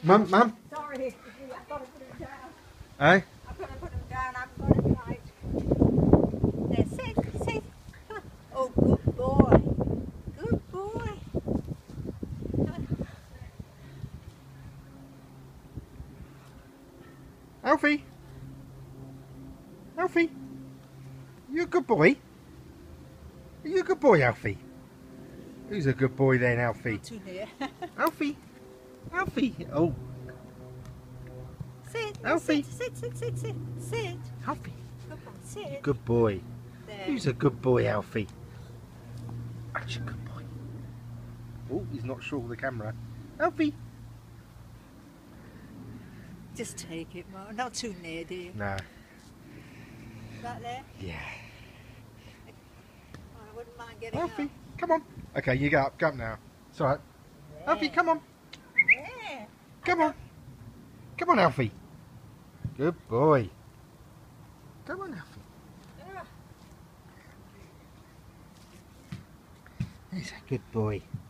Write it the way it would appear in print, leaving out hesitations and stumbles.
Mum, Mum. Sorry, I've got to put them down. Eh? I've got to put them down. I've got it right. There, sit. Come on. Oh, good boy. Good boy. Come on. Alfie. Alfie. You a good boy? Are you a good boy, Alfie? Who's a good boy then, Alfie? Not too near. Alfie. Alfie. Oh. Sit. Alfie. Sit. Alfie. Come on, sit. Good boy. There. Who's a good boy, Alfie? That's a good boy. Oh, he's not sure of the camera. Alfie. Just take it, Mark. Not too near, dear. No. Is that there? Yeah. Oh, I wouldn't mind getting Alfie, up. come on. Okay, you go up now. It's alright. Alfie, come on. Yeah. Come on. Come on, Alfie. Good boy. Come on, Alfie. He's a good boy.